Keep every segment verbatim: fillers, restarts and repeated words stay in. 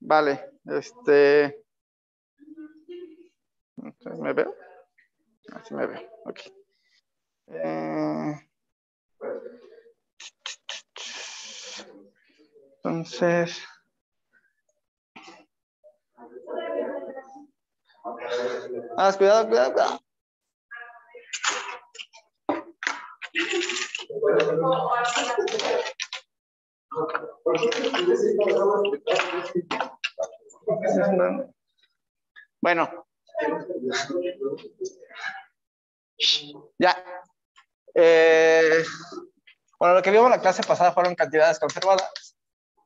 Vale, este... ¿Me veo? Así me veo, ok. Eh... Entonces... Ah, cuidado, cuidado, cuidado. Bueno. Ya. Eh, bueno, lo que vimos en la clase pasada fueron cantidades conservadas.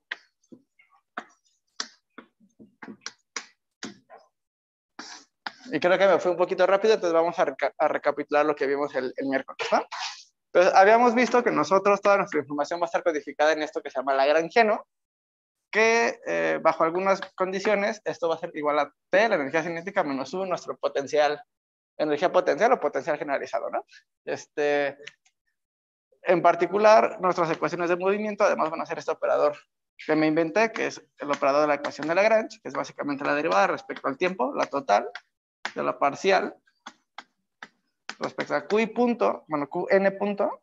Y creo que me fue un poquito rápido, entonces vamos a, reca a recapitular lo que vimos el, el miércoles, ¿no? Entonces, habíamos visto que nosotros, toda nuestra información va a estar codificada en esto que se llama lagrangiano, que eh, bajo algunas condiciones, esto va a ser igual a T, la energía cinética, menos U, nuestro potencial, energía potencial o potencial generalizado, ¿no? Este, en particular, nuestras ecuaciones de movimiento, además van a ser este operador que me inventé, que es el operador de la ecuación de Lagrange, que es básicamente la derivada respecto al tiempo, la total, de la parcial, respecto a Q y punto, bueno, Qn punto,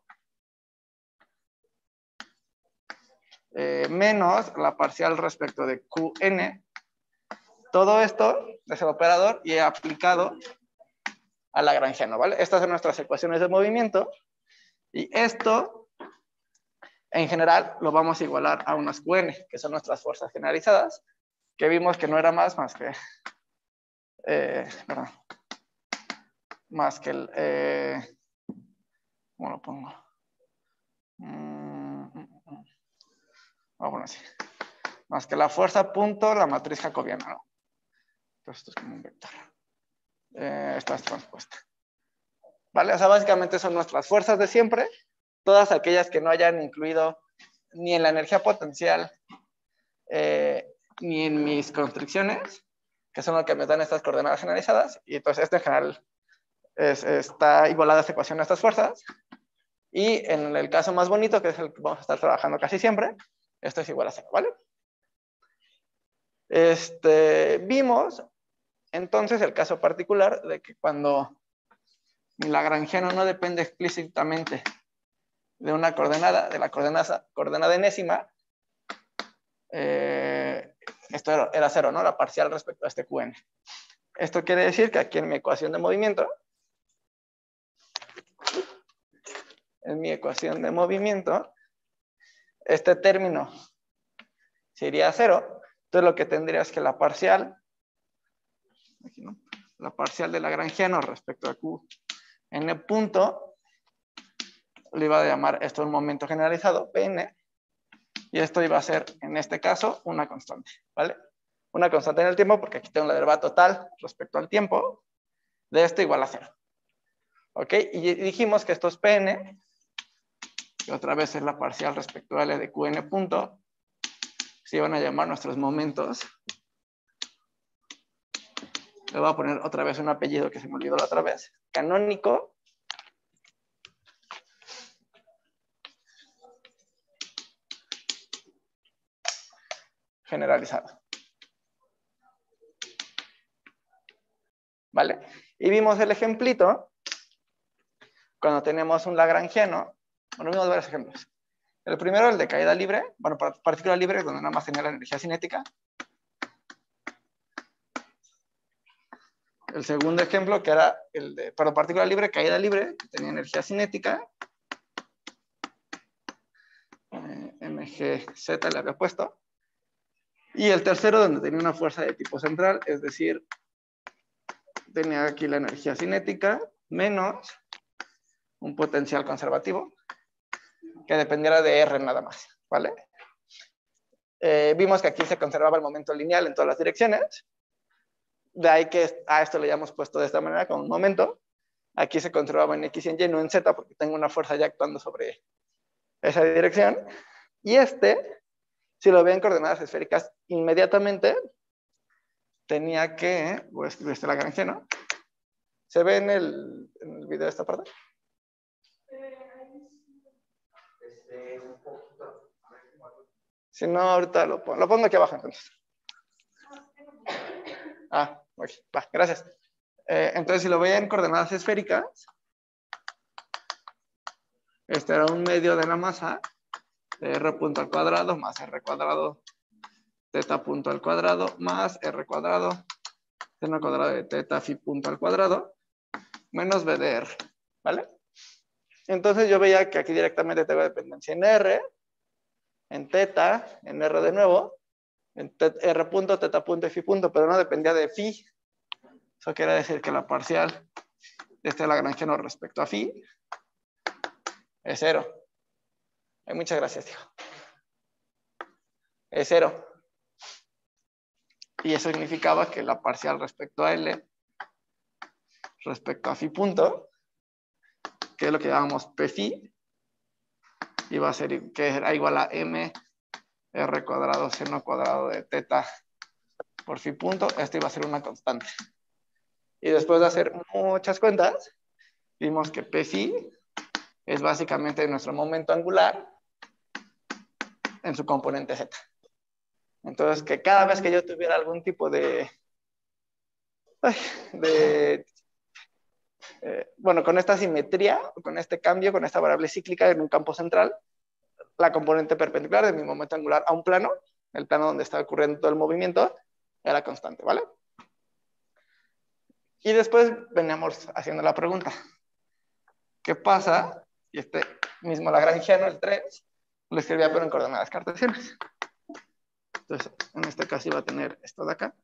eh, menos la parcial respecto de Qn. Todo esto es el operador y he aplicado a lagrangiano, ¿vale? Estas son nuestras ecuaciones de movimiento y esto, en general, lo vamos a igualar a unas Qn, que son nuestras fuerzas generalizadas, que vimos que no era más más que, eh, perdón, más que el, eh, ¿cómo lo pongo? Mm, mm, mm. Ah, bueno, sí. Más que la fuerza punto la matriz jacobiana, ¿no? Entonces esto es como un vector. Eh, esta es transpuesta. ¿Vale? O sea, básicamente son nuestras fuerzas de siempre, todas aquellas que no hayan incluido ni en la energía potencial, eh, ni en mis constricciones, que son lo que me dan estas coordenadas generalizadas, y entonces esto en general es, está igualada a esta ecuación a estas fuerzas, y en el caso más bonito, que es el que vamos a estar trabajando casi siempre, esto es igual a cero, ¿vale? Este, vimos entonces el caso particular de que cuando mi lagrangiano no depende explícitamente de una coordenada, de la coordenada, coordenada enésima, eh, esto era, era cero, ¿no? La parcial respecto a este Qn. Esto quiere decir que aquí en mi ecuación de movimiento, en mi ecuación de movimiento, este término sería cero. Entonces lo que tendría es que la parcial, aquí, ¿no? La parcial de lagrangiano respecto a Qn punto, le iba a llamar esto un momento generalizado, Pn, y esto iba a ser, en este caso, una constante, ¿vale? Una constante en el tiempo, porque aquí tengo la derivada total respecto al tiempo, de esto igual a cero. ¿Ok? Y dijimos que estos Pn, que otra vez es la parcial respecto a L de Qn punto, se iban a llamar nuestros momentos. Le voy a poner otra vez un apellido que se me olvidó la otra vez. Canónico. Generalizado. ¿Vale? Y vimos el ejemplito cuando tenemos un lagrangiano. Bueno, vimos varios ejemplos. El primero, el de caída libre, bueno, partícula libre, donde nada más tenía la energía cinética. El segundo ejemplo, que era el de, perdón, partícula libre, caída libre, que tenía energía cinética. Eh, M G Z le había puesto. Y el tercero, donde tenía una fuerza de tipo central, es decir, tenía aquí la energía cinética menos un potencial conservativo que dependiera de R nada más, ¿vale? Eh, vimos que aquí se conservaba el momento lineal en todas las direcciones. De ahí que a esto le hayamos puesto de esta manera como un momento. Aquí se conservaba en X y en Y, no en Z, porque tengo una fuerza ya actuando sobre esa dirección. Y este, si lo veo en coordenadas esféricas, inmediatamente tenía que, voy a escribir este lagrangiano. ¿Se ve en el, en el video de esta parte? Si no, ahorita lo pongo, lo pongo aquí abajo entonces. Ah, ok, va, gracias. Eh, entonces, si lo veía en coordenadas esféricas, este era un medio de la masa de r punto al cuadrado más r cuadrado teta punto al cuadrado más r cuadrado seno cuadrado de teta phi punto al cuadrado menos b de r, ¿vale? Entonces yo veía que aquí directamente tengo dependencia en r, en teta, en r de nuevo, en r punto, teta punto y phi punto, pero no dependía de phi. Eso quiere decir que la parcial de este lagrangiano respecto a phi es cero. Ay, muchas gracias, tío. Es cero. Y eso significaba que la parcial respecto a L, respecto a phi punto, que es lo que llamamos P phi, iba a ser que era igual a m r cuadrado seno cuadrado de teta por phi punto. Esto iba a ser una constante. Y después de hacer muchas cuentas, vimos que P phi es básicamente nuestro momento angular en su componente z. Entonces, que cada vez que yo tuviera algún tipo de... de eh, bueno, con esta simetría, con este cambio, con esta variable cíclica en un campo central, la componente perpendicular de mi momento angular a un plano, el plano donde está ocurriendo todo el movimiento, era constante, ¿vale? Y después veníamos haciendo la pregunta. ¿Qué pasa? Y este mismo lagrangiano, el tres, lo escribía pero en coordenadas cartesianas. Entonces, en este caso iba a tener esto de acá.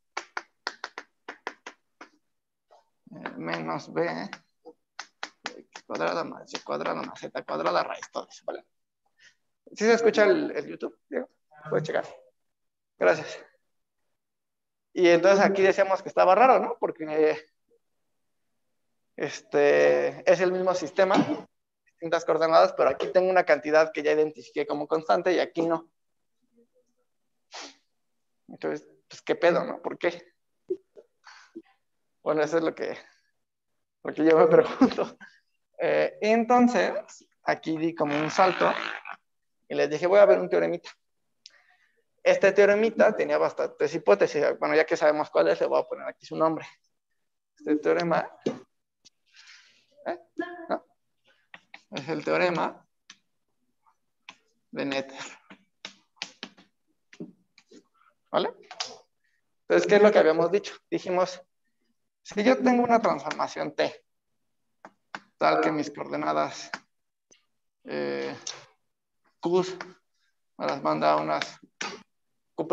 Eh, menos b x cuadrada más y cuadrada más z cuadrada raíz, todo eso, ¿vale? ¿Sí se escucha el, el YouTube, Diego? Puedes checar. Gracias. Y entonces aquí decíamos que estaba raro, ¿no? Porque este, es el mismo sistema, distintas coordenadas, pero aquí tengo una cantidad que ya identifiqué como constante y aquí no. Entonces, pues, ¿qué pedo, no? ¿Por qué? Bueno, eso es lo que, lo que yo me pregunto. Eh, entonces, aquí di como un salto y les dije, voy a ver un teoremita. Este teoremita tenía bastantes hipótesis. Bueno, ya que sabemos cuál es, le voy a poner aquí su nombre. Este teorema ¿eh? ¿No? Es el teorema de Noether. ¿Vale? Entonces, ¿qué es lo que habíamos dicho? Dijimos, si yo tengo una transformación T, tal que mis coordenadas eh, Q me las manda a unas Q',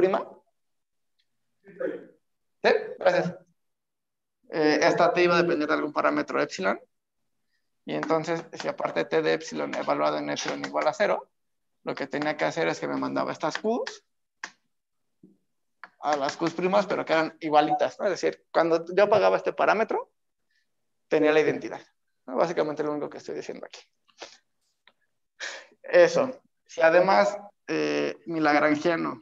¿sí? Gracias. Eh, esta T iba a depender de algún parámetro epsilon, y entonces, si aparte T de epsilon evaluado en epsilon igual a cero, lo que tenía que hacer es que me mandaba estas Q's a las Q's primas, pero que eran igualitas, ¿no? Es decir, cuando yo pagaba este parámetro, tenía la identidad, ¿no? Básicamente lo único que estoy diciendo aquí. Eso. Si además eh, mi lagrangiano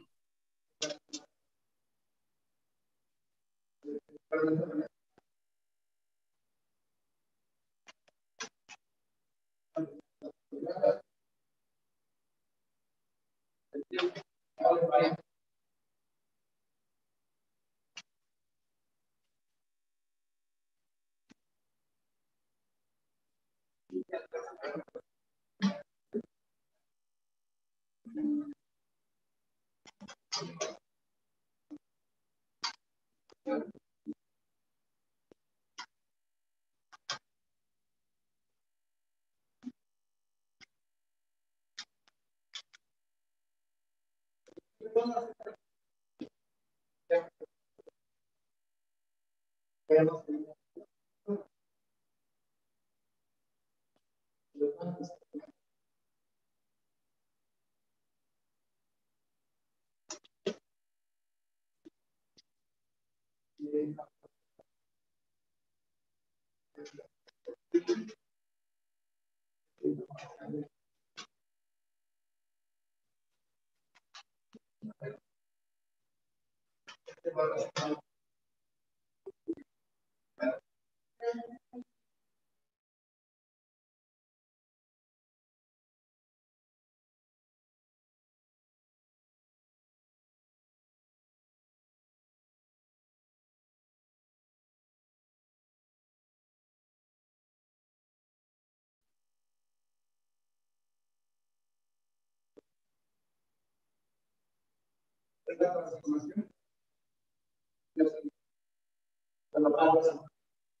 esta transformación. Cuando vamos a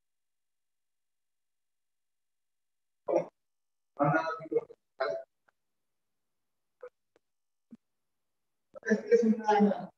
es una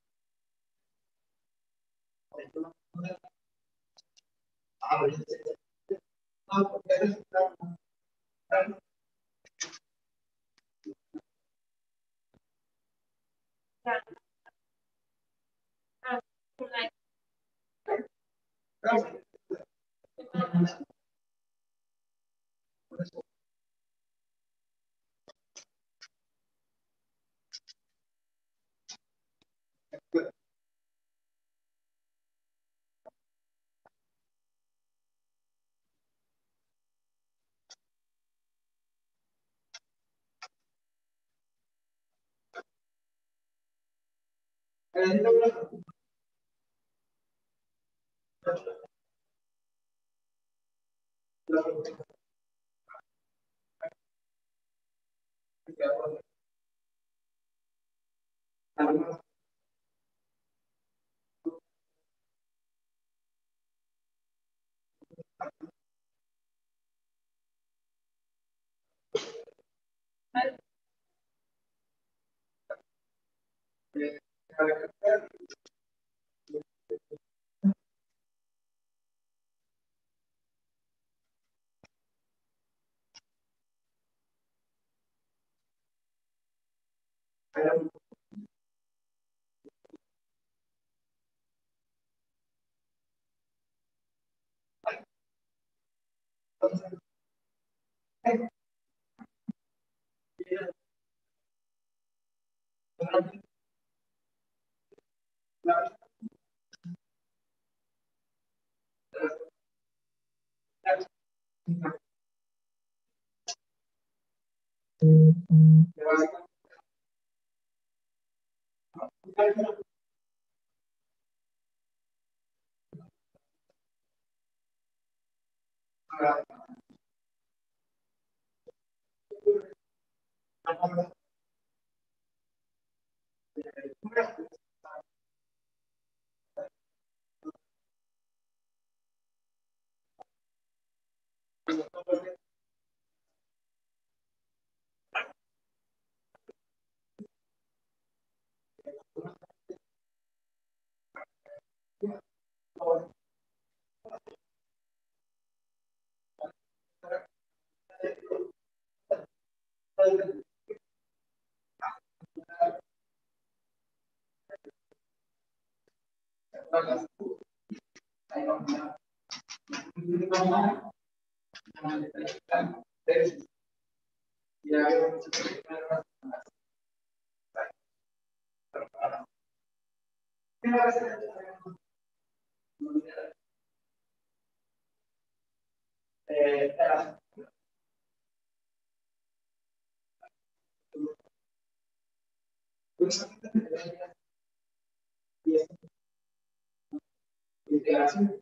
integración.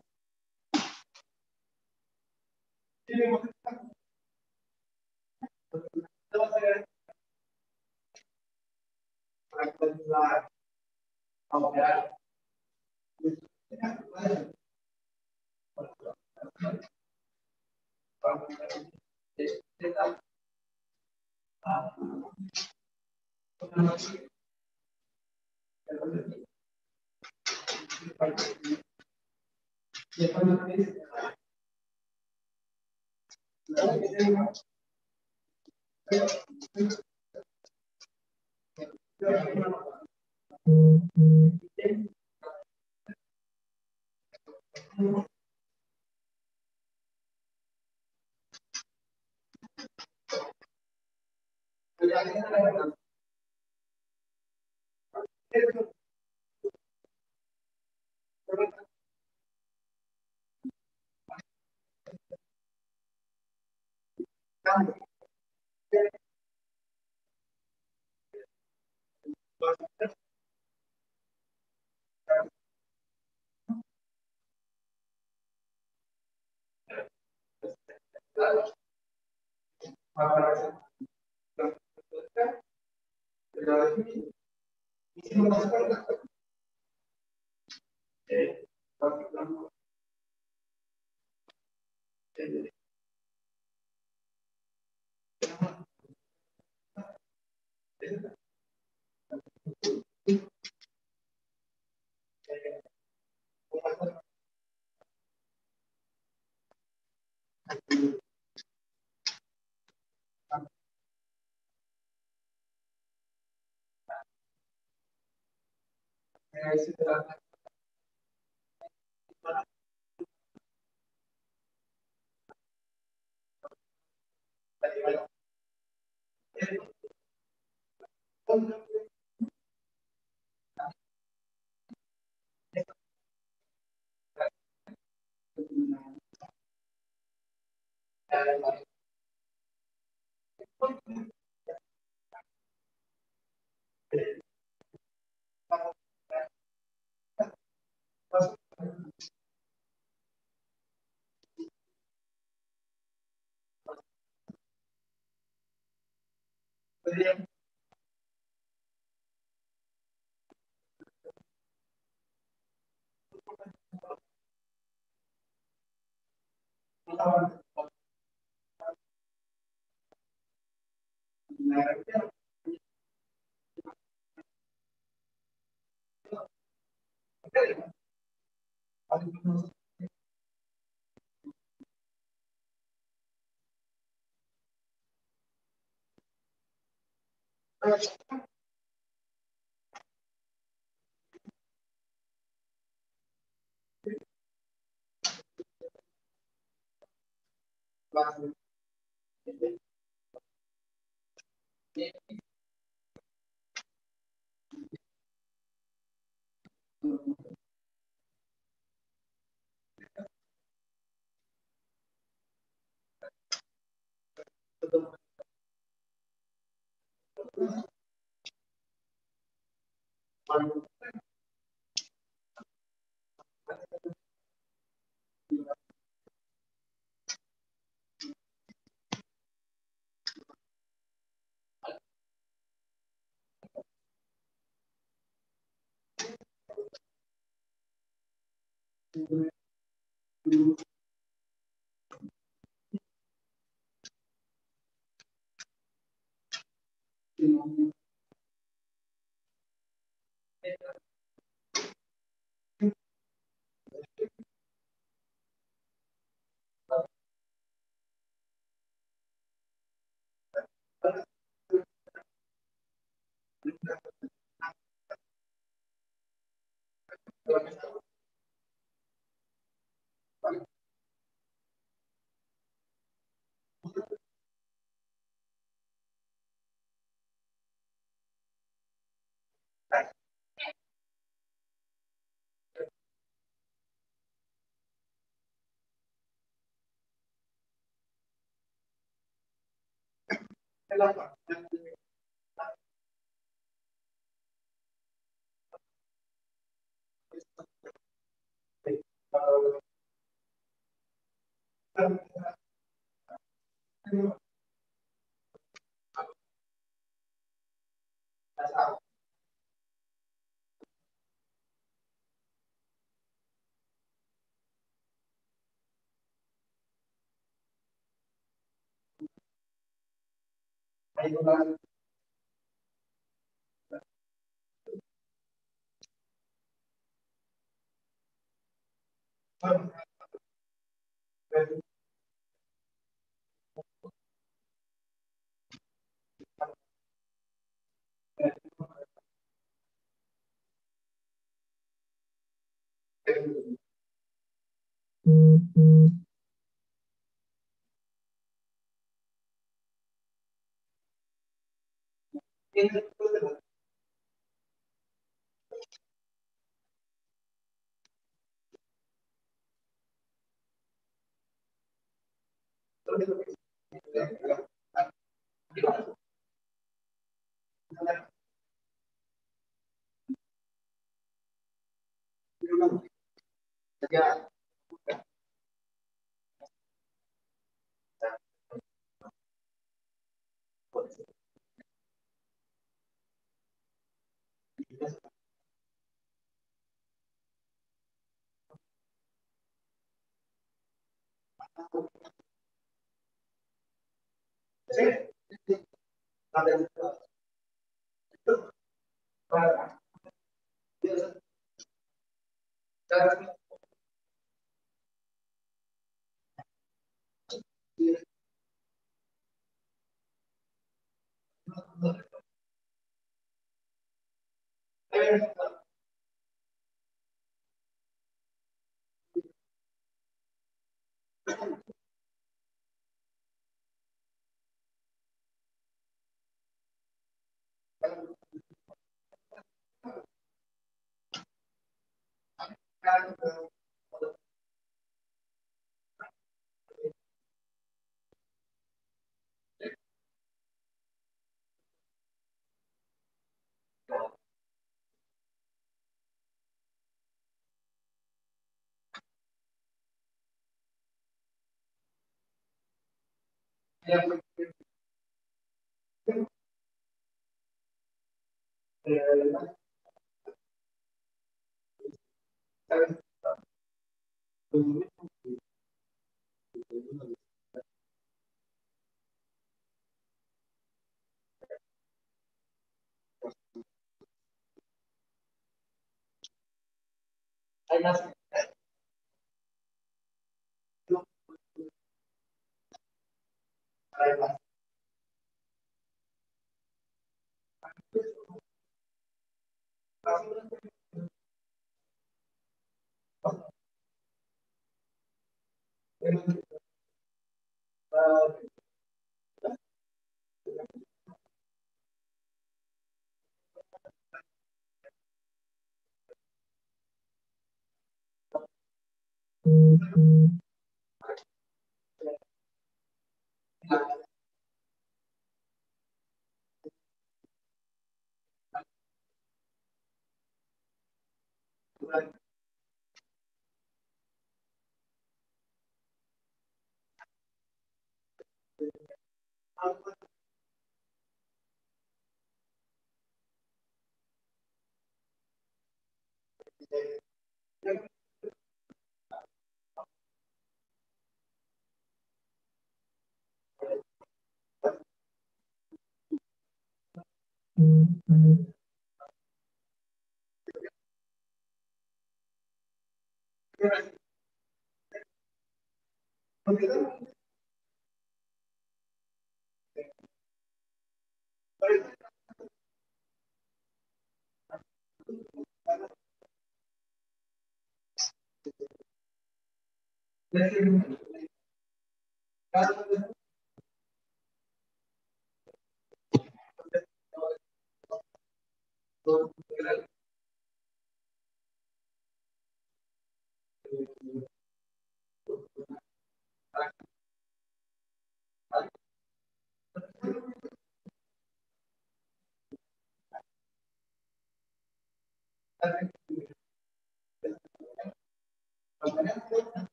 Para continuar a operar.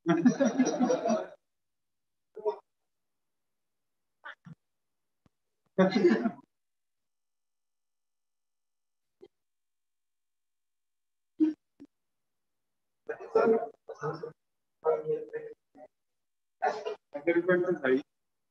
Hacer cuentas ahí.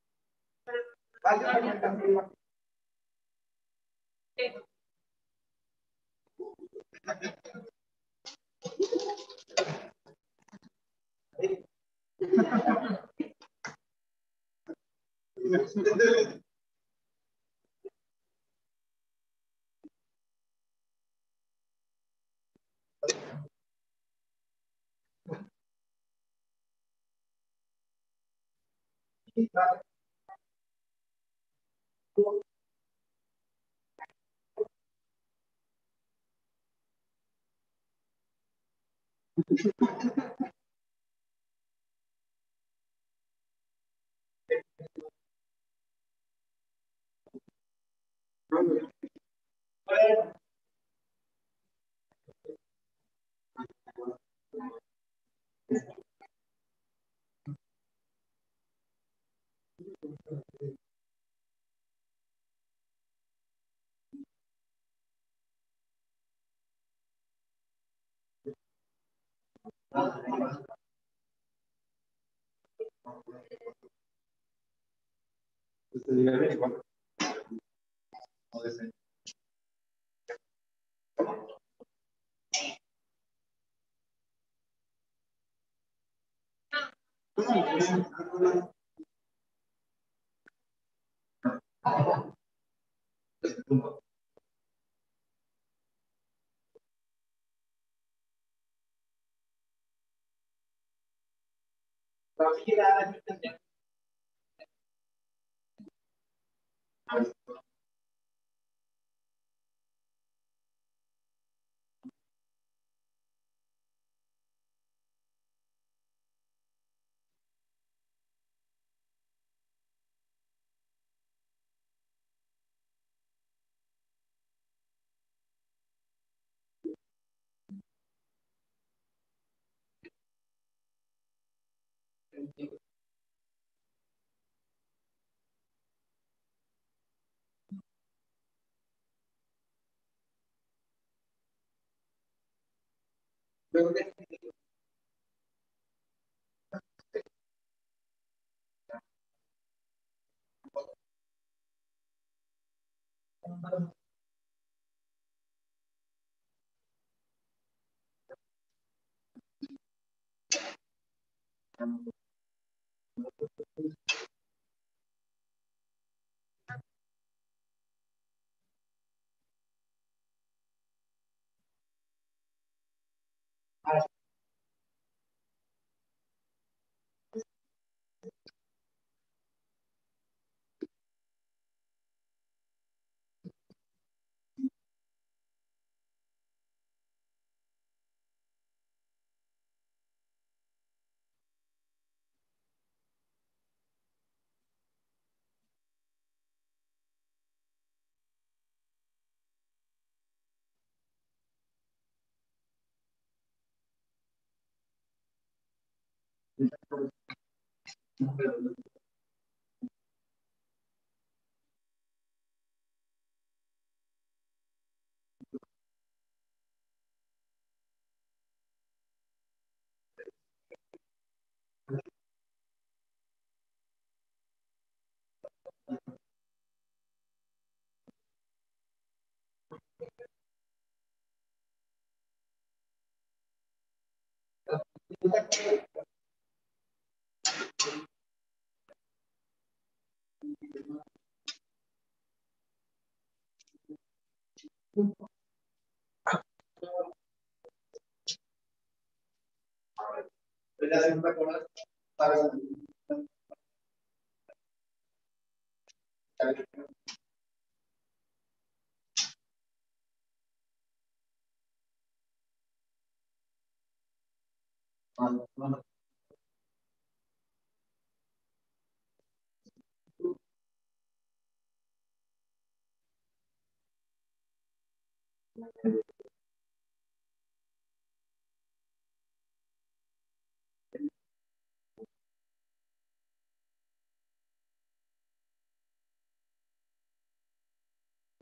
Este, dígame, igual. Puede ser.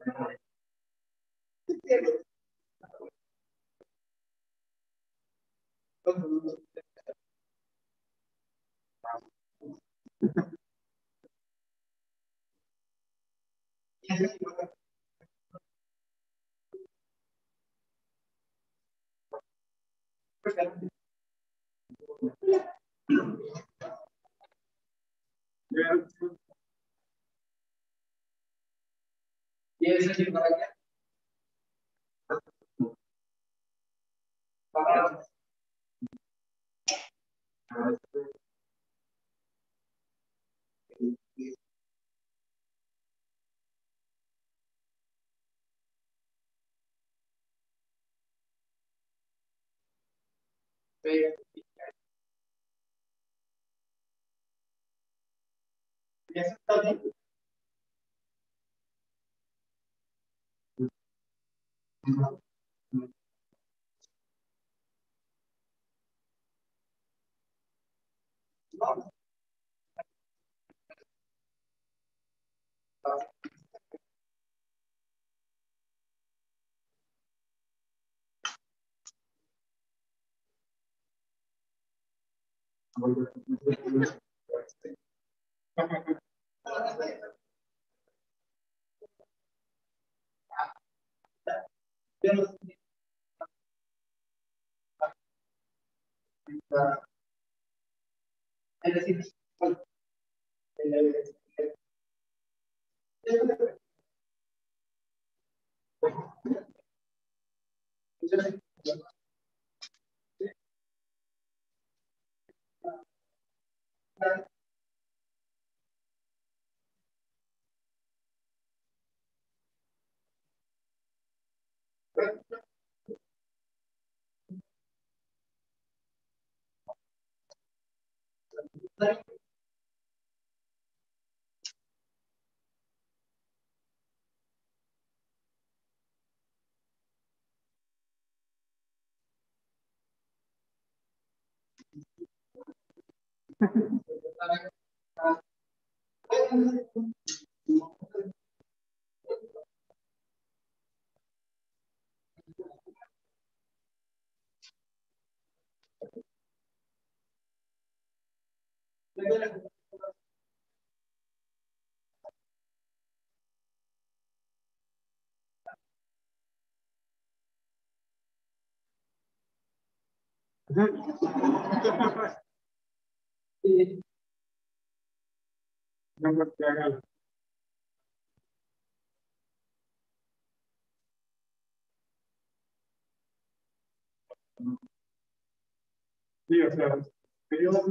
Sí, o sea, yo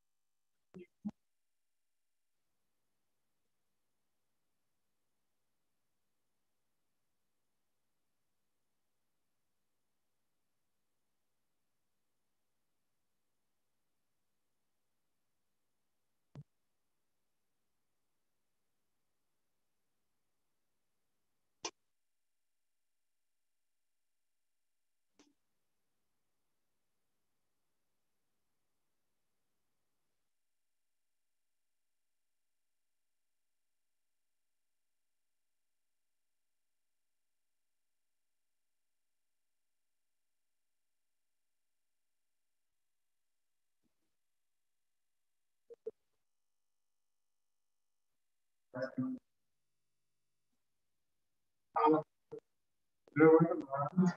luego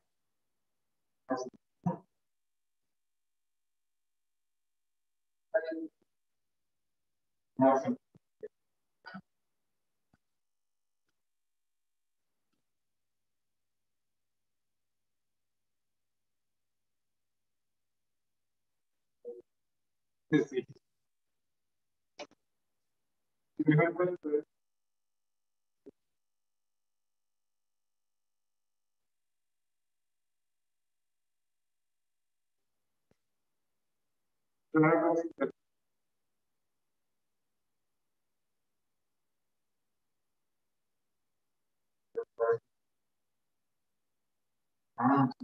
no sé. Sí. Mejor pues, luego, ah,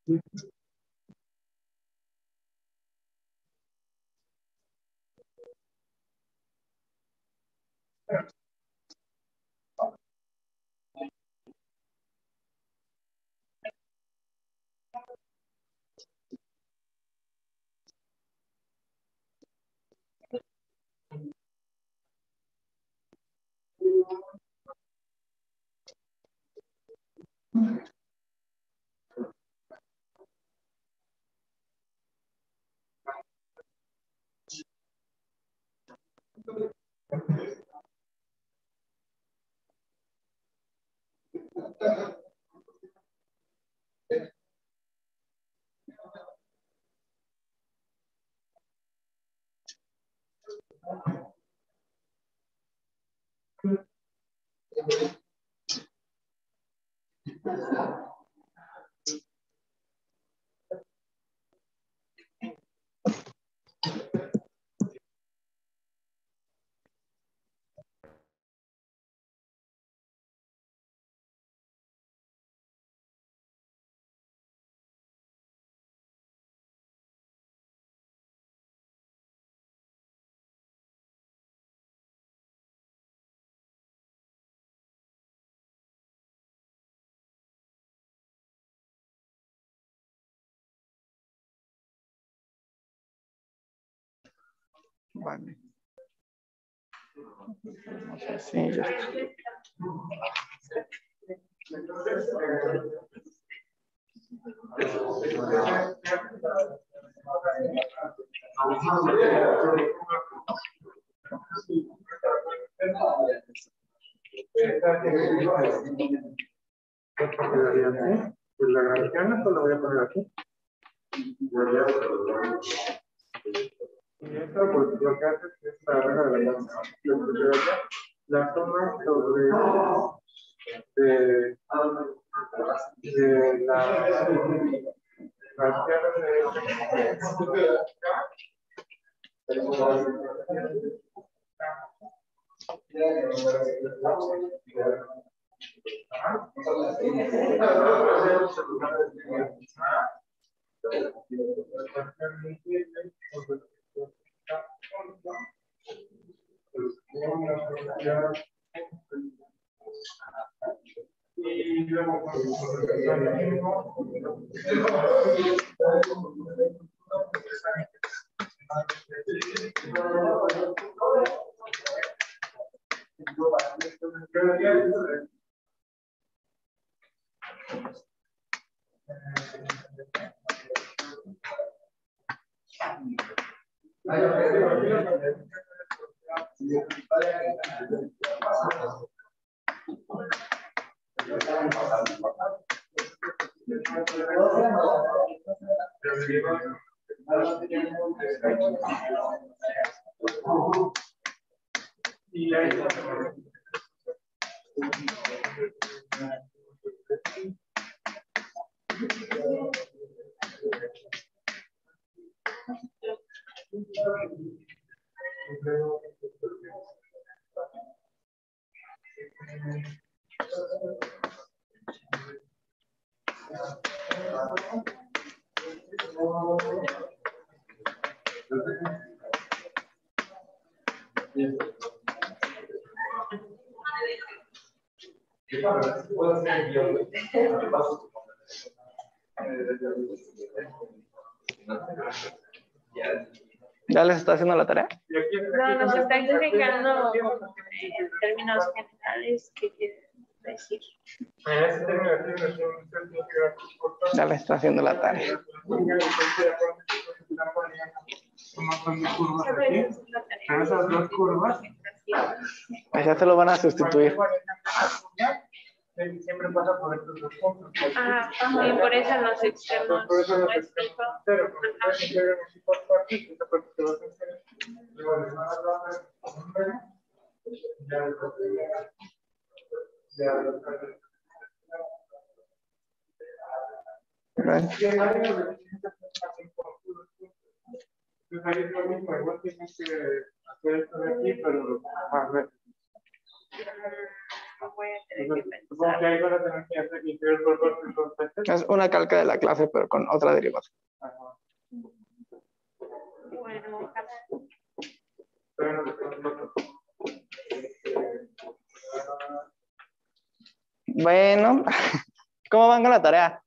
Vale. Sí, ya está. Pues la granjana pues la voy a poner aquí. Y esto pues lo que hace es la regla de la llama. Lo que se ve acá, la toma sobre de, de la granjana de y luego y ahí ¿Ya les está haciendo la tarea? No, nos está explicando en términos generales qué quiere decir. Ya les está haciendo la tarea. Pero esas dos curvas Pues ya te lo van a sustituir. siempre pasa por estos dos puntos. Ah, y por eso los extremos Por eso no los es extremos fijo. son cero, porque ustedes se integran así por partes, y esta parte se va a hacer cero. Luego les van a dar un cero, ya después ya después Bueno. entonces ahí es lo mismo, igual tienes que hacer esto de aquí, pero a ver. voy a tener que Supongo que pensar. ahí van a tener que hacer integral por partes por partes. Es una calca de la clase, pero con otra derivada. Ajá. Bueno, ojalá. Pero no te pregunto. Bueno, ¿cómo van con la tarea?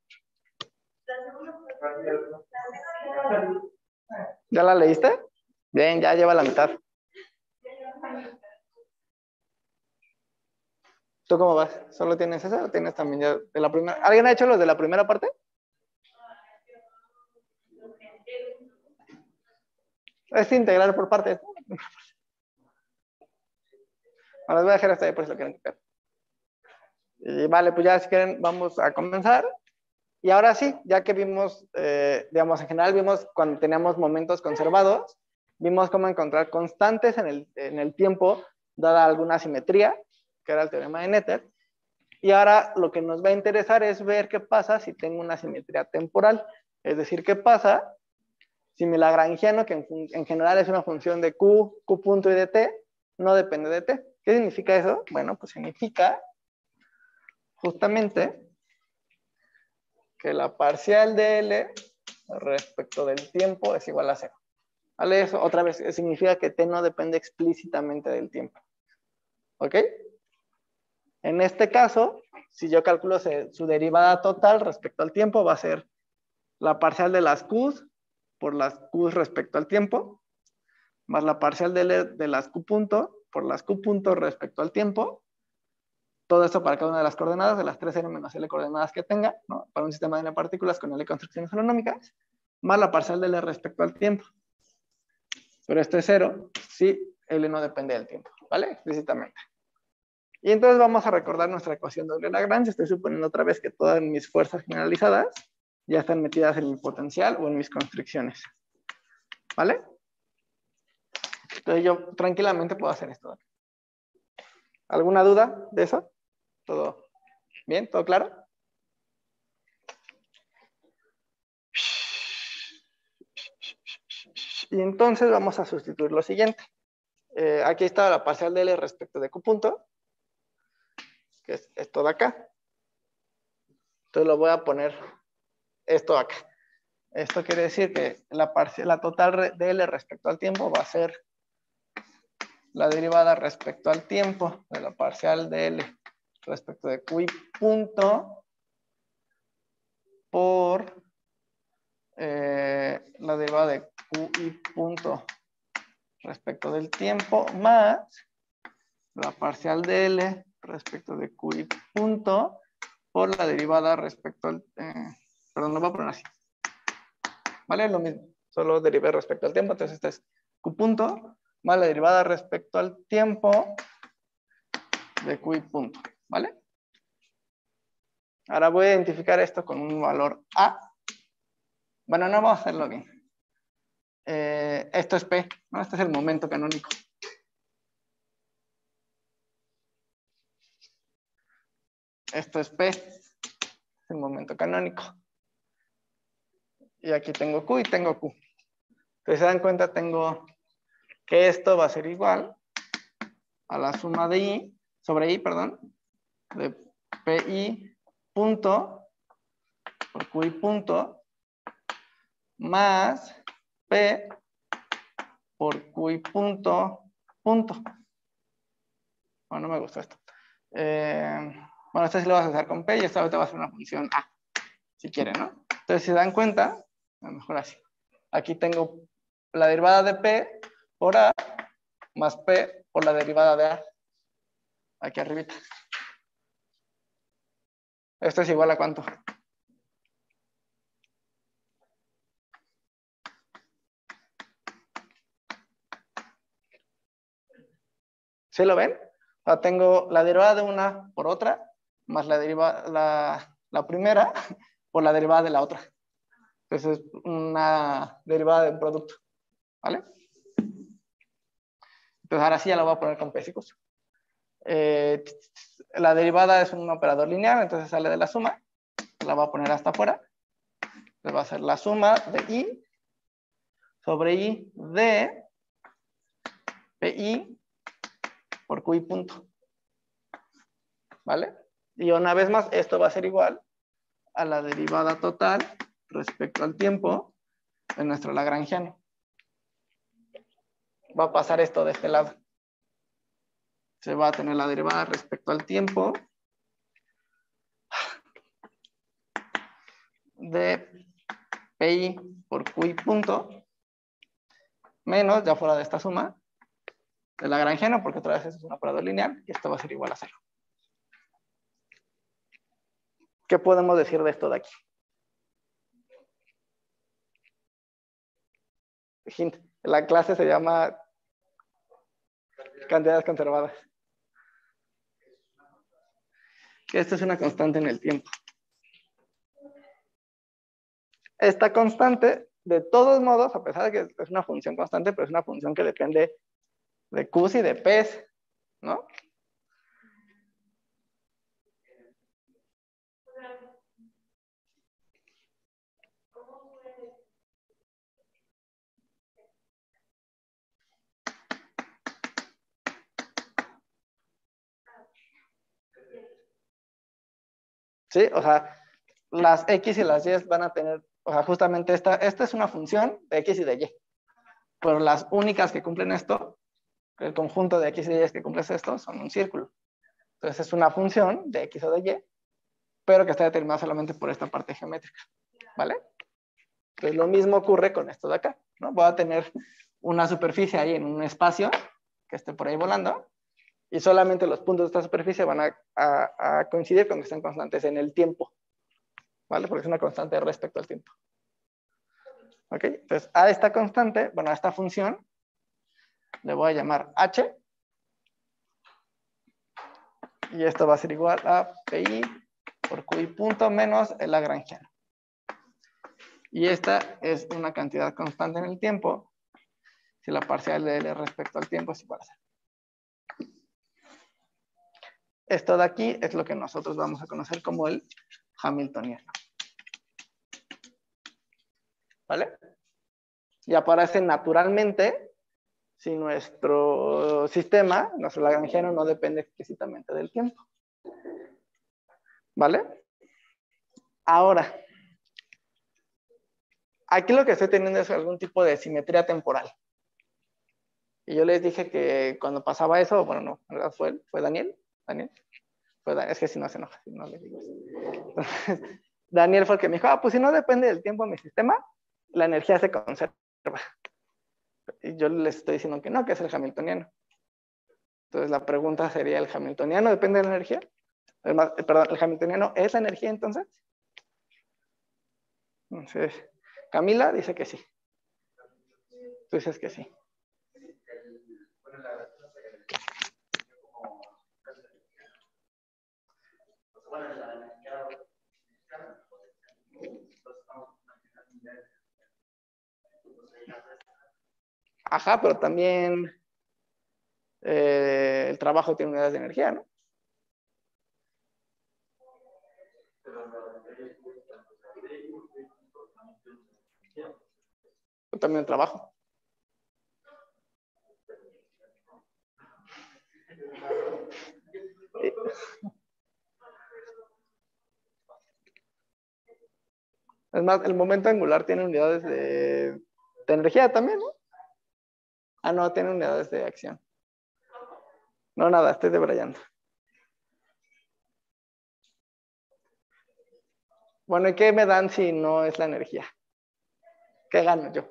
¿Ya la leíste? Bien, ya lleva la mitad. ¿Tú cómo vas? ¿Solo tienes esa o tienes también ya de la primera? ¿Alguien ha hecho los de la primera parte? Es integral por partes. Bueno, les voy a dejar hasta ahí por si lo quieren copiar. Y vale, pues ya si quieren vamos a comenzar. Y ahora sí, ya que vimos, eh, digamos, en general vimos cuando teníamos momentos conservados, vimos cómo encontrar constantes en el, en el tiempo, dada alguna simetría, que era el teorema de Noether. Y ahora lo que nos va a interesar es ver qué pasa si tengo una simetría temporal. Es decir, qué pasa si mi lagrangiano, que en, en general es una función de Q, Q punto y de T, no depende de T. ¿Qué significa eso? Bueno, pues significa justamente que la parcial de L respecto del tiempo es igual a cero. ¿Vale? Eso otra vez significa que T no depende explícitamente del tiempo. ¿Ok? En este caso, si yo calculo su derivada total respecto al tiempo, va a ser la parcial de las Q's por las Q's respecto al tiempo, más la parcial de, L de las Q punto por las Q punto respecto al tiempo. Todo esto para cada una de las coordenadas, de las tres N menos L coordenadas que tenga, ¿no? Para un sistema de N partículas con L construcciones holonómicas, más la parcial de L respecto al tiempo. Pero esto es cero si L no depende del tiempo, ¿vale? Explícitamente. Y entonces vamos a recordar nuestra ecuación de Euler-Lagrange. Estoy suponiendo otra vez que todas mis fuerzas generalizadas ya están metidas en mi potencial o en mis constricciones. ¿Vale? Entonces yo tranquilamente puedo hacer esto. ¿Alguna duda de eso? ¿Todo bien? ¿Todo claro? Y entonces vamos a sustituir lo siguiente. Eh, aquí está la parcial de L respecto de Q punto, que es esto de acá. Entonces lo voy a poner esto acá. Esto quiere decir que la, parcial, la total de L respecto al tiempo va a ser la derivada respecto al tiempo de la parcial de L respecto de Q punto por eh, la derivada de Q punto respecto del tiempo más la parcial de L respecto de Q punto por la derivada respecto al... Eh, perdón, lo voy a poner así. ¿Vale? Es lo mismo, solo derivé respecto al tiempo. Entonces esta es Q punto más la derivada respecto al tiempo de Q punto. ¿Vale? Ahora voy a identificar esto con un valor A. Bueno, no vamos a hacerlo bien. Eh, esto es P, ¿no? Este es el momento canónico. Esto es P, es el momento canónico. Y aquí tengo Q y tengo Q. Entonces se dan cuenta, tengo que esto va a ser igual a la suma de I, sobre I, perdón, de Pi punto por Qi punto más P por Qi punto punto. Bueno, no me gusta esto. Eh, bueno, esto sí lo vas a hacer con P y esta ahorita va a ser una función A, si quieren, ¿no? Entonces, si se dan cuenta, a lo mejor así. Aquí tengo la derivada de P por A más P por la derivada de A. Aquí arribita. Esto es igual a ¿cuánto? ¿Sí lo ven? O sea, tengo la derivada de una por otra, más la, deriva, la, la primera por la derivada de la otra. Entonces es una derivada del producto. ¿Vale? Entonces ahora sí ya lo voy a poner con P S I cos. Eh, la derivada es un operador lineal, entonces sale de la suma. La voy a poner hasta afuera. Entonces va a ser la suma de I sobre I de Pi por Qi punto. ¿vale? Y una vez más, esto va a ser igual a la derivada total respecto al tiempo de nuestro lagrangiano. Va a pasar esto de este lado. Se va a tener la derivada respecto al tiempo de Pi por Qi punto menos, ya fuera de esta suma, de lagrangiano, porque otra vez es un operador lineal, y esto va a ser igual a cero. ¿Qué podemos decir de esto de aquí? Hint, la clase se llama cantidades conservadas. Que esto es una constante en el tiempo. Esta constante, de todos modos, a pesar de que es una función constante, pero es una función que depende de Qs y de Ps, ¿no? Sí, o sea, las X y las Y van a tener, o sea, justamente esta, esta es una función de X y de Y. Pero las únicas que cumplen esto, el conjunto de X y Y que cumple esto, son un círculo. Entonces es una función de X o de Y, pero que está determinada solamente por esta parte geométrica, ¿vale? Entonces lo mismo ocurre con esto de acá, ¿no? Voy a tener una superficie ahí en un espacio que esté por ahí volando, y solamente los puntos de esta superficie van a, a, a coincidir con que estén constantes en el tiempo, ¿vale? Porque es una constante respecto al tiempo. ¿Ok? Entonces, a esta constante, bueno, a esta función, le voy a llamar h, y esto va a ser igual a pi por qi punto menos el lagrangiano. Y esta es una cantidad constante en el tiempo, si la parcial de L respecto al tiempo es igual a cero. Esto de aquí es lo que nosotros vamos a conocer como el hamiltoniano. ¿Vale? Y aparece naturalmente si nuestro sistema, nuestro lagrangiano, no depende explícitamente del tiempo. ¿Vale? Ahora, aquí lo que estoy teniendo es algún tipo de simetría temporal. Y yo les dije que cuando pasaba eso, bueno, no, en realidad fue él, fue Daniel. Daniel. Fue Dan- es que si no se enoja, si no le digo eso. Entonces, Daniel fue el que me dijo, ah, pues si no depende del tiempo de mi sistema, la energía se conserva. Y yo les estoy diciendo que no, que es el hamiltoniano. Entonces la pregunta sería, ¿el hamiltoniano depende de la energía? Además, perdón, ¿el hamiltoniano es la energía entonces? Entonces, Camila dice que sí. Tú dices que sí. Ajá, pero también eh, el trabajo tiene unidades de energía, ¿no? Yo también el trabajo. Es más, el momento angular tiene unidades de, de energía también, ¿no? Ah, no, tiene unidades de acción. No, nada, estoy debrayando. Bueno, ¿y qué me dan si no es la energía? ¿Qué gano yo?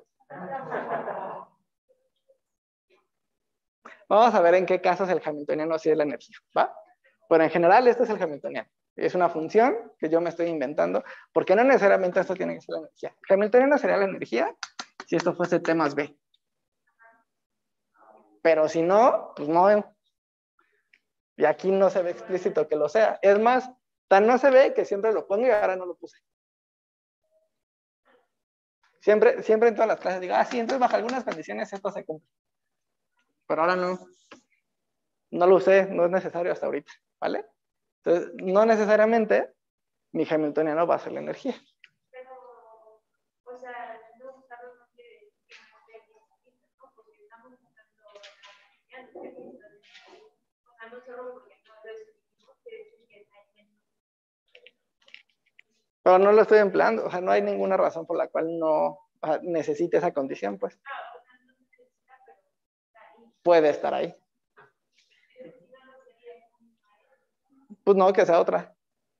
Vamos a ver en qué casos el hamiltoniano sí es la energía, ¿va? Pero en general este es el hamiltoniano. Es una función que yo me estoy inventando, porque no necesariamente esto tiene que ser la energía. El hamiltoniano sería la energía si esto fuese T más B. Pero si no, pues no. Y aquí no se ve explícito que lo sea. Es más, tan no se ve que siempre lo pongo y ahora no lo puse. Siempre, siempre en todas las clases digo, ah, sí, entonces bajo algunas condiciones esto se cumple. Pero ahora no. No lo usé, no es necesario hasta ahorita, ¿vale? Entonces, no necesariamente mi hamiltoniano va a ser la energía. Pero, o sea, no buscarlo no quiere decir ¿no? Porque estamos buscando la energía, o sea, no solo porque no lo decidimos, quiere decir que Pero no lo estoy empleando, o sea, no hay ninguna razón por la cual no o sea, necesite esa condición, pues. Puede estar ahí. Pues no, que sea otra.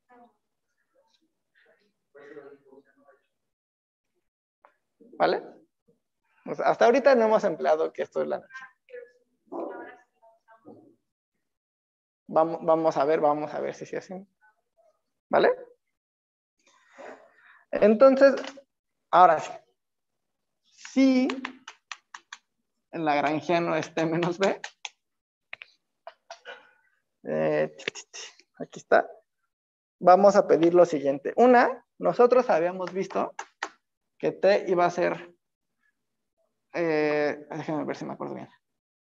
¿Vale? O sea, hasta ahorita no hemos empleado que esto es la energía. Vamos, vamos a ver, vamos a ver si sí es así. ¿Vale? Entonces, ahora sí. Si el lagrangiano es T menos B, eh, aquí está. Vamos a pedir lo siguiente. Una, nosotros habíamos visto que T iba a ser, eh, déjenme ver si me acuerdo bien.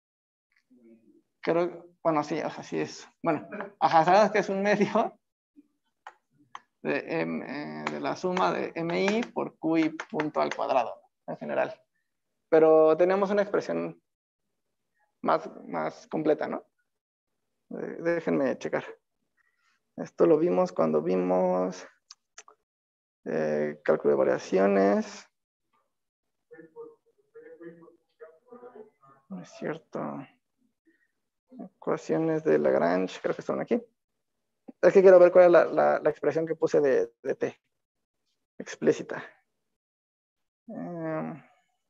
Creo, bueno, sí, o sea, sí es. Bueno, ajá, sabes que es un medio de, M, eh, de la suma de M I por Q I punto al cuadrado, en general. Pero tenemos una expresión más, más completa, ¿no? Eh, déjenme checar. Esto lo vimos cuando vimos eh, cálculo de variaciones. No es cierto. Ecuaciones de Lagrange, creo que están aquí. Es que quiero ver cuál es la, la, la expresión que puse de, de T. Explícita. Um,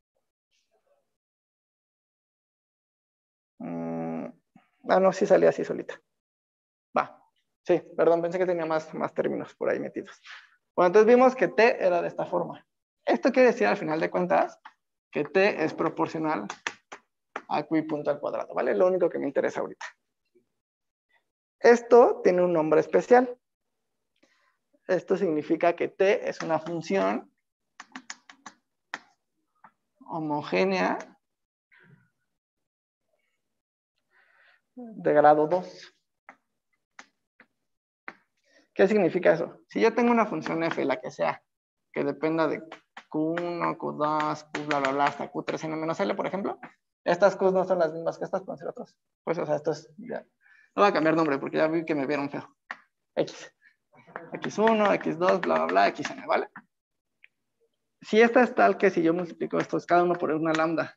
um, ah, no, sí salía así solita. Va. Sí, perdón, pensé que tenía más, más términos por ahí metidos. Bueno, entonces vimos que T era de esta forma. Esto quiere decir, al final de cuentas, que T es proporcional a Q I punto al cuadrado, ¿vale? Lo único que me interesa ahorita. Esto tiene un nombre especial. Esto significa que T es una función homogénea de grado dos. ¿Qué significa eso? Si yo tengo una función f, la que sea, que dependa de Q uno, Q dos, Q bla, bla, bla, hasta Q tres n menos L, por ejemplo, estas Qs no son las mismas que estas, pueden ser otras. Pues, o sea, esto es, ya. No voy a cambiar nombre porque ya vi que me vieron feo. X. X uno, X dos, bla, bla, bla, Xn, ¿vale? Si esta es tal que si yo multiplico estos cada uno por una lambda,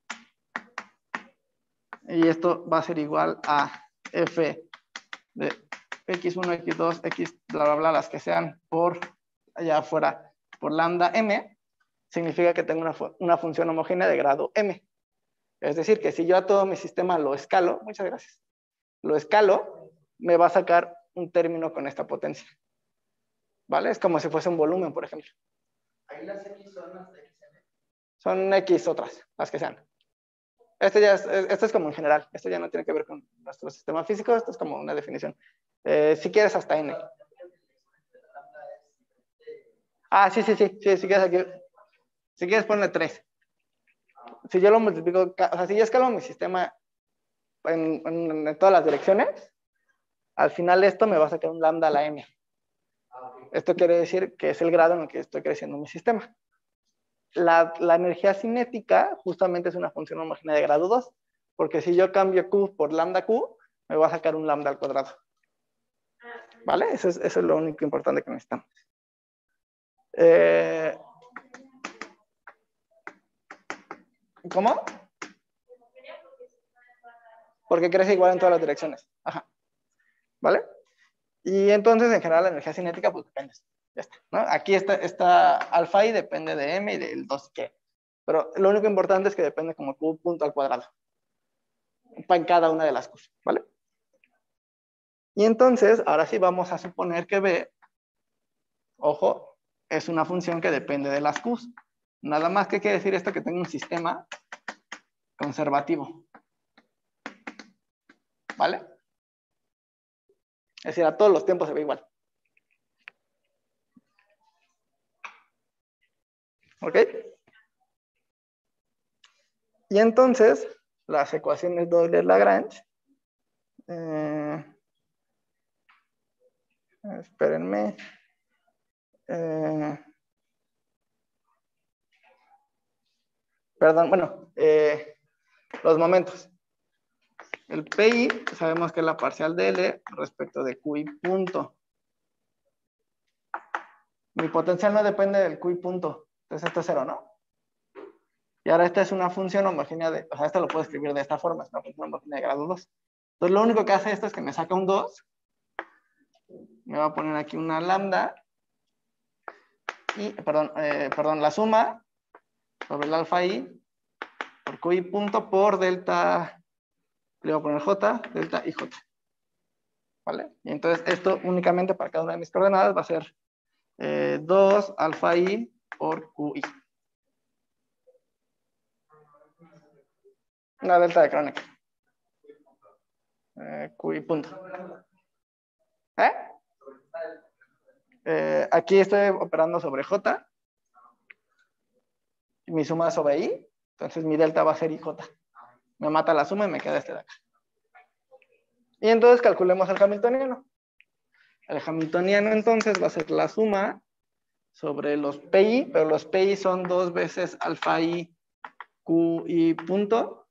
y esto va a ser igual a f de X uno, X dos, X, bla, bla, bla, las que sean por allá afuera, por lambda m, significa que tengo una, una función homogénea de grado m. Es decir, que si yo a todo mi sistema lo escalo, muchas gracias, lo escalo, me va a sacar un término con esta potencia. ¿Vale? Es como si fuese un volumen, por ejemplo. Ahí las X son las de X N. Son X otras, las que sean. Este, ya es, esto es como en general. Esto ya no tiene que ver con nuestro sistema físico. Esto es como una definición. Eh, si quieres hasta N. Ah, sí, sí, sí. sí si, quieres aquí, si quieres ponle tres. Si yo lo multiplico, o sea, si yo escalo mi sistema en, en, en todas las direcciones, al final esto me va a sacar un lambda a la M. Esto quiere decir que es el grado en el que estoy creciendo mi sistema. La, la energía cinética justamente es una función homogénea de grado dos, porque si yo cambio Q por lambda Q, me va a sacar un lambda al cuadrado. ¿Vale? Eso es, eso es lo único importante que necesitamos. Eh, ¿Cómo? Porque crece igual en todas las direcciones. Ajá. ¿Vale? Y entonces, en general, la energía cinética, pues depende. Ya está, ¿no? Aquí está, está alfa y depende de m y del dos que. Pero lo único importante es que depende como Q punto al cuadrado. En cada una de las Qs, ¿vale? Y entonces, ahora sí vamos a suponer que B, ojo, es una función que depende de las Qs. Nada más que quiere decir esto, que tengo un sistema conservativo. ¿Vale? Es decir, a todos los tiempos se ve igual. ¿Ok? Y entonces, las ecuaciones dobles Lagrange. Eh, espérenme. Eh, perdón, bueno, eh, los momentos. El P I, sabemos que es la parcial de L respecto de Q I punto. Mi potencial no depende del Q y punto. Entonces esto es cero, ¿no? Y ahora esta es una función homogénea de, o sea, esto lo puedo escribir de esta forma, es una función homogénea de grado dos. Entonces lo único que hace esto es que me saca un dos, me va a poner aquí una lambda, y, perdón, eh, perdón, la suma sobre el alfa i por Q i punto por delta, le voy a poner J, delta y J. ¿Vale? Y entonces esto únicamente para cada una de mis coordenadas va a ser eh, dos alfa i por Q i. La delta de Kronecker. Eh, Q i punto. ¿Eh? Eh, aquí estoy operando sobre J. Y mi suma es sobre I. Entonces mi delta va a ser I J. Me mata la suma y me queda este de acá. Y entonces calculemos el hamiltoniano. El hamiltoniano entonces va a ser la suma sobre los P I, pero los P I son dos veces alfa I Q I punto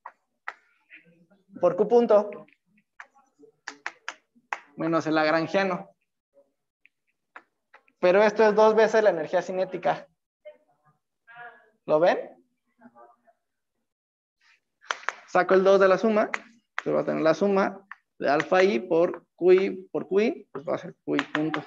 por Q punto menos el lagrangiano. Pero esto es dos veces la energía cinética. ¿Lo ven? Saco el dos de la suma, entonces va a tener la suma de alfa I por Q I por Q I, pues va a ser Q I punto.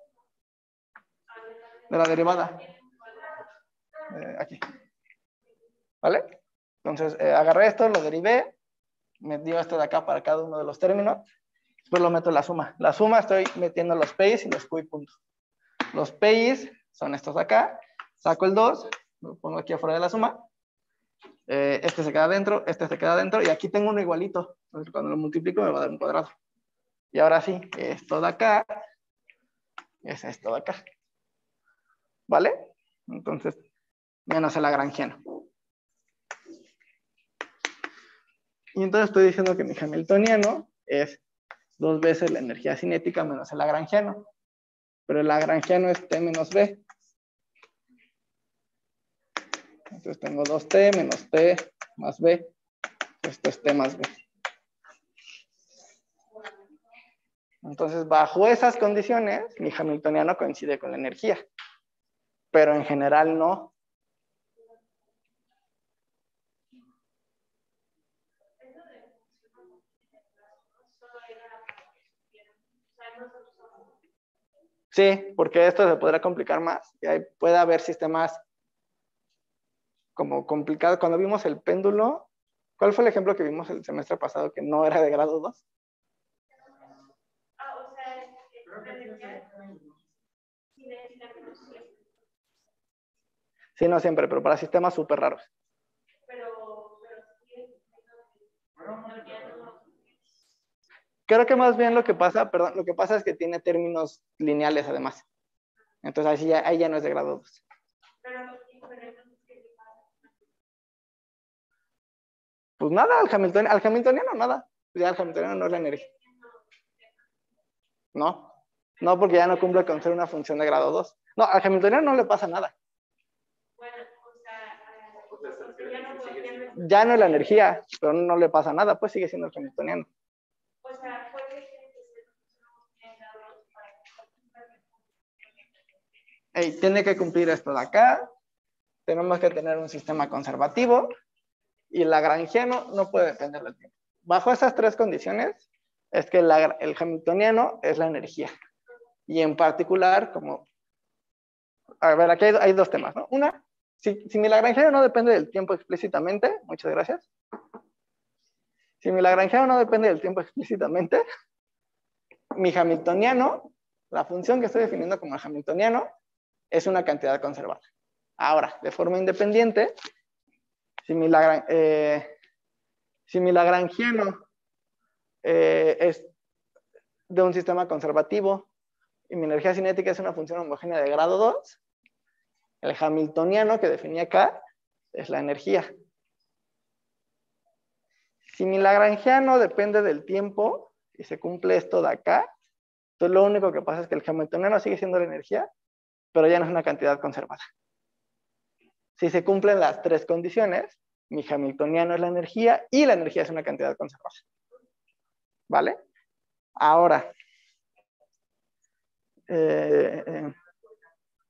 De la derivada. Eh, aquí. ¿Vale? Entonces, eh, agarré esto, lo derivé, me dio esto de acá para cada uno de los términos, después lo meto en la suma. La suma estoy metiendo los P Is y los Q I puntos. Los P Is son estos de acá, saco el dos, lo pongo aquí afuera de la suma, eh, este se queda dentro, este se queda dentro, y aquí tengo uno igualito, entonces cuando lo multiplico me va a dar un cuadrado. Y ahora sí, esto de acá es esto de acá. ¿Vale? Entonces, menos el lagrangiano. Y entonces estoy diciendo que mi hamiltoniano es dos veces la energía cinética menos el lagrangiano. Pero el lagrangiano es T menos B. Entonces tengo dos T menos T más B. Esto es T más B. Entonces, bajo esas condiciones, mi hamiltoniano coincide con la energía. Pero en general no. Sí, porque esto se podrá complicar más. Y ahí puede haber sistemas como complicados. Cuando vimos el péndulo, ¿cuál fue el ejemplo que vimos el semestre pasado que no era de grado dos? Ah, o sea, la energía cinética no siempre. Sí, no siempre, pero para sistemas súper raros. Pero, pero sí, Creo que más bien lo que pasa, perdón, lo que pasa es que tiene términos lineales además. Entonces ahí ya, ahí ya no es de grado dos. Pues nada, al Hamilton, al Hamiltoniano nada. Ya el Hamiltoniano no es la energía. No, no porque ya no cumple con ser una función de grado dos. No, al Hamiltoniano no le pasa nada. Ya no es la energía, pero no le pasa nada, pues sigue siendo el Hamiltoniano. O sea, puede Hey, tiene que cumplir esto de acá. Tenemos que tener un sistema conservativo. Y el lagrangiano no puede depender del tiempo. Bajo esas tres condiciones, es que el, el hamiltoniano es la energía. Y en particular, como... A ver, aquí hay, hay dos temas, ¿no? Una, si, si mi lagrangiano no depende del tiempo explícitamente, muchas gracias. Si mi lagrangiano no depende del tiempo explícitamente, mi hamiltoniano, la función que estoy definiendo como el hamiltoniano, es una cantidad conservada. Ahora, de forma independiente, si mi, Lagran, eh, si mi lagrangiano eh, es de un sistema conservativo y mi energía cinética es una función homogénea de grado dos, el hamiltoniano que definí acá es la energía. Si mi lagrangiano depende del tiempo y se cumple esto de acá, entonces lo único que pasa es que el hamiltoniano sigue siendo la energía, pero ya no es una cantidad conservada. Si se cumplen las tres condiciones, mi hamiltoniano es la energía y la energía es una cantidad conservada. ¿Vale? Ahora, eh, eh,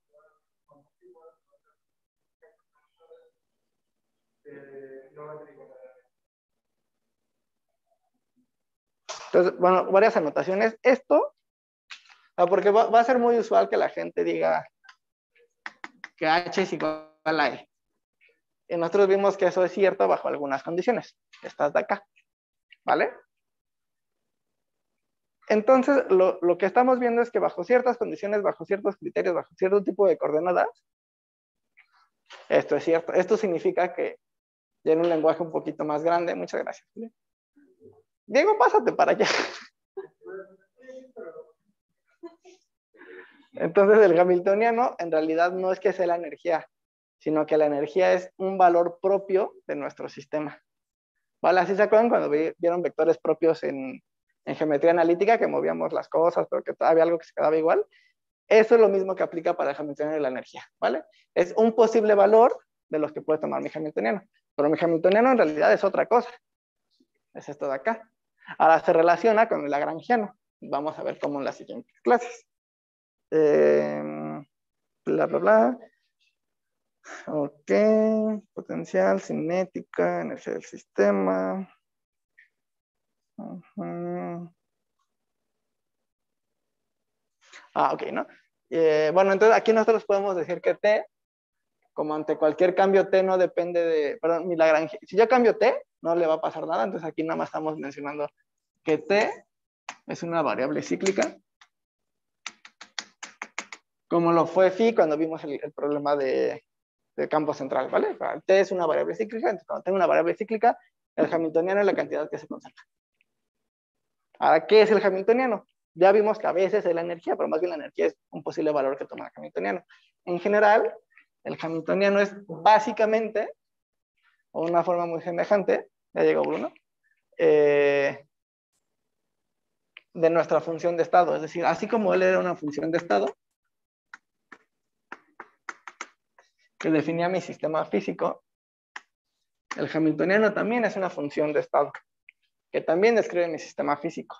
Entonces, bueno, varias anotaciones. Esto, porque va, va a ser muy usual que la gente diga que H es igual a E. Y nosotros vimos que eso es cierto bajo algunas condiciones. Estas de acá. ¿Vale? Entonces, lo, lo que estamos viendo es que bajo ciertas condiciones, bajo ciertos criterios, bajo cierto tipo de coordenadas, esto es cierto. Esto significa que en un lenguaje un poquito más grande, muchas gracias. Diego, pásate para allá. Entonces, el hamiltoniano en realidad no es que sea la energía, sino que la energía es un valor propio de nuestro sistema. ¿Vale? ¿Así se acuerdan cuando vieron vectores propios en, en geometría analítica, que movíamos las cosas, pero que había algo que se quedaba igual? Eso es lo mismo que aplica para el hamiltoniano de la energía, ¿vale? Es un posible valor de los que puede tomar mi hamiltoniano. Pero mi hamiltoniano en realidad es otra cosa. Es esto de acá. Ahora se relaciona con el lagrangiano. Vamos a ver cómo en las siguientes clases. Eh, bla, bla, bla. Ok. Potencial, cinética, energía del sistema. Uh-huh. Ah, ok, ¿no? Eh, bueno, entonces aquí nosotros podemos decir que T, como ante cualquier cambio T no depende de, perdón, mi Lagrange, si yo cambio T, no le va a pasar nada, entonces aquí nada más estamos mencionando que T es una variable cíclica, como lo fue phi cuando vimos el, el problema de, de campo central, ¿vale? T es una variable cíclica, entonces cuando tengo una variable cíclica, el hamiltoniano es la cantidad que se conserva. Ahora, ¿qué es el hamiltoniano? Ya vimos que a veces es la energía, pero más bien la energía es un posible valor que toma el hamiltoniano. En general, el hamiltoniano es básicamente, o una forma muy semejante, ya llegó Bruno, eh, de nuestra función de estado. Es decir, así como él era una función de estado, que definía mi sistema físico, el hamiltoniano también es una función de estado, que también describe mi sistema físico.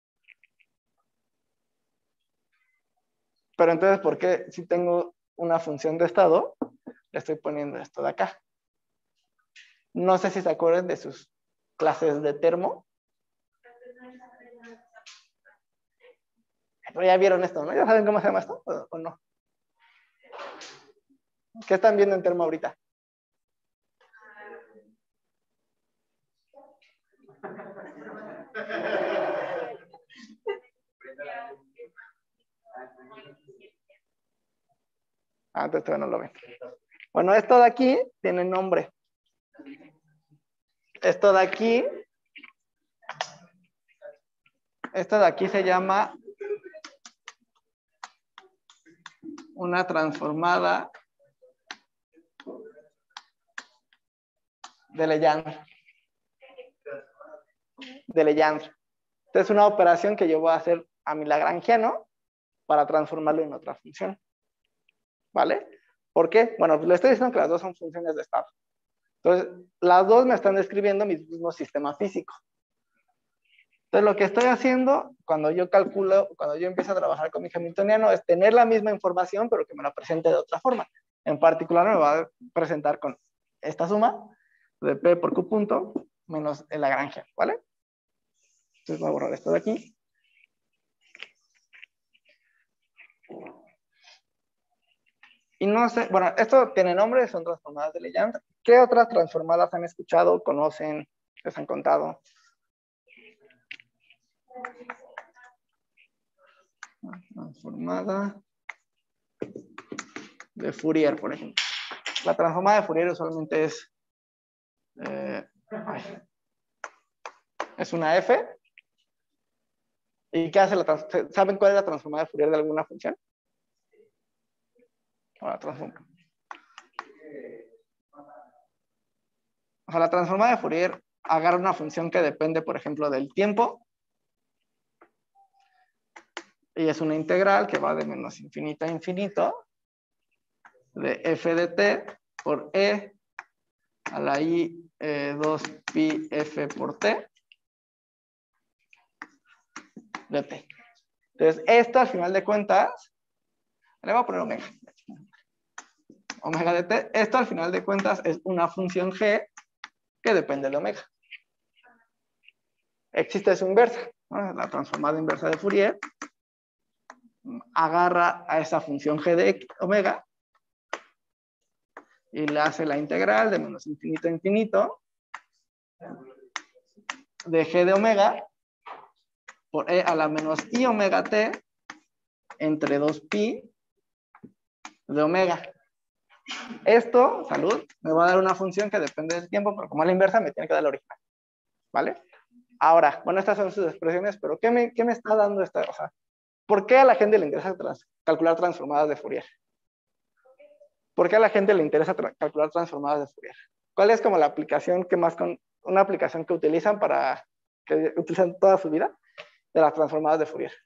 Pero entonces, ¿por qué si tengo una función de estado, le estoy poniendo esto de acá? No sé si se acuerdan de sus clases de termo. Pero ya vieron esto, ¿no? ¿Ya saben cómo se llama esto o, o no? ¿Qué están viendo en termo ahorita? Ah, entonces todavía no lo ven. Bueno, esto de aquí tiene nombre. Esto de aquí, esto de aquí se llama una transformada de Legendre. De Legendre. Entonces es una operación que yo voy a hacer a mi lagrangiano para transformarlo en otra función. ¿Vale? ¿Por qué? Bueno, pues le estoy diciendo que las dos son funciones de estado. Entonces, las dos me están describiendo mi mismo sistema físico. Entonces, lo que estoy haciendo cuando yo calculo, cuando yo empiezo a trabajar con mi hamiltoniano, es tener la misma información, pero que me la presente de otra forma. En particular, me va a presentar con esta suma de P por Q punto menos el lagrangiano, ¿vale? Entonces, voy a borrar esto de aquí. Y no sé, bueno, esto tiene nombre, son transformadas de Legendre. ¿Qué otras transformadas han escuchado, conocen, les han contado? Transformada de Fourier, por ejemplo. La transformada de Fourier usualmente es, eh, ay, es una F. ¿Y qué hace la transformada? ¿Saben cuál es la transformada de Fourier de alguna función? O la transformada. O sea, la transformada de Fourier agarra una función que depende, por ejemplo, del tiempo. Y es una integral que va de menos infinito a infinito de f de t por e a la i eh, dos pi f por t de t. Entonces, esto al final de cuentas, le voy a poner omega. Omega de t, esto al final de cuentas es una función g que depende de omega. Existe su inversa, ¿no? La transformada inversa de Fourier agarra a esa función g de omega y le hace la integral de menos infinito a infinito de g de omega por e a la menos i omega t entre dos pi de omega. Esto, salud, me va a dar una función que depende del tiempo, pero como es la inversa, me tiene que dar la original. ¿Vale? Ahora, bueno, estas son sus expresiones, pero ¿qué me, qué me está dando esta? O sea, ¿por qué a la gente le interesa trans, calcular transformadas de Fourier? ¿Por qué a la gente le interesa tra calcular transformadas de Fourier? ¿Cuál es como la aplicación que más, con una aplicación que utilizan para, que utilizan toda su vida de las transformadas de Fourier?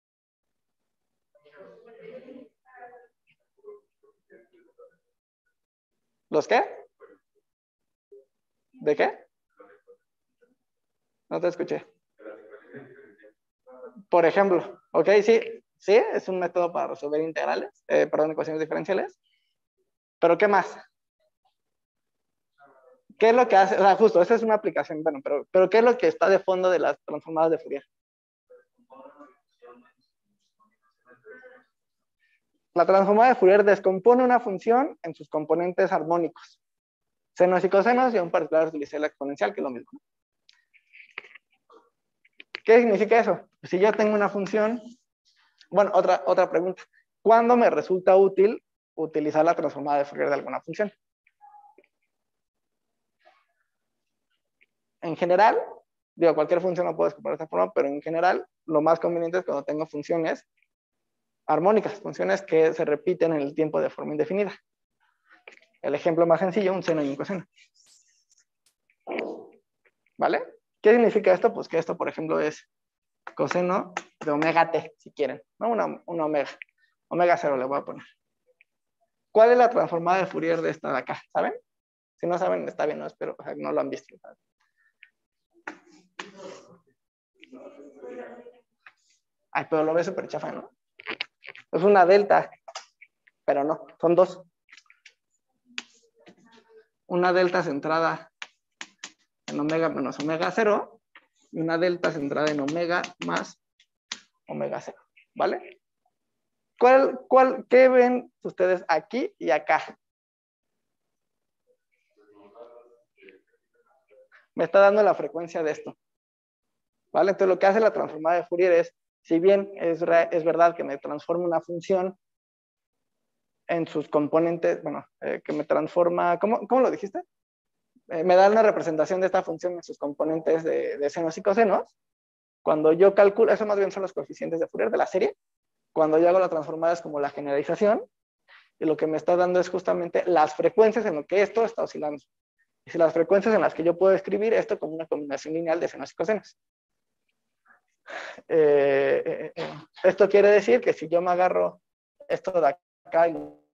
¿Los qué? ¿De qué? No te escuché. Por ejemplo, ok, sí, sí, es un método para resolver integrales, eh, perdón, ecuaciones diferenciales. ¿Pero qué más? ¿Qué es lo que hace? O sea, justo, esa es una aplicación, bueno, pero, pero ¿qué es lo que está de fondo de las transformadas de Fourier? La transformada de Fourier descompone una función en sus componentes armónicos. Senos y cosenos, y en particular utilicé la exponencial, que es lo mismo. ¿Qué significa eso? Si yo tengo una función, bueno, otra, otra pregunta. ¿Cuándo me resulta útil utilizar la transformada de Fourier de alguna función? En general, digo, cualquier función la puedo descomponer de esta forma, pero en general, lo más conveniente es cuando tengo funciones armónicas, funciones que se repiten en el tiempo de forma indefinida. El ejemplo más sencillo, un seno y un coseno. ¿Vale? ¿Qué significa esto? Pues que esto, por ejemplo, es coseno de omega t, si quieren, ¿no? Una, una omega. Omega cero le voy a poner. ¿Cuál es la transformada de Fourier de esta de acá? ¿Saben? Si no saben, está bien, no espero, o sea, no lo han visto. ¿Sabes? Ay, pero lo ves súper chafa, ¿no? Es una delta, pero no, son dos. Una delta centrada en omega menos omega cero y una delta centrada en omega más omega cero, ¿vale? ¿Cuál, cuál, ¿Qué ven ustedes aquí y acá? Me está dando la frecuencia de esto, ¿vale? Entonces lo que hace la transformada de Fourier es, si bien es, es verdad que me transforma una función en sus componentes, bueno, eh, que me transforma, ¿cómo, cómo lo dijiste? Eh, me da una representación de esta función en sus componentes de, de senos y cosenos. Cuando yo calculo, eso más bien son los coeficientes de Fourier de la serie. Cuando yo hago la transformada es como la generalización, y lo que me está dando es justamente las frecuencias en lo que esto está oscilando. Y si las frecuencias en las que yo puedo escribir esto como una combinación lineal de senos y cosenos. Eh, eh, eh, esto quiere decir que si yo me agarro esto de acá y lo